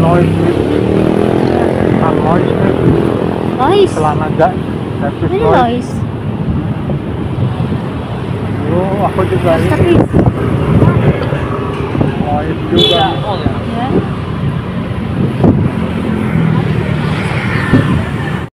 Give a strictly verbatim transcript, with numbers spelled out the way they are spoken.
noise bukan noise nih Lois. celana gak servis Ini noise. Lois. Oh aku juga ini Tapi noise juga ya.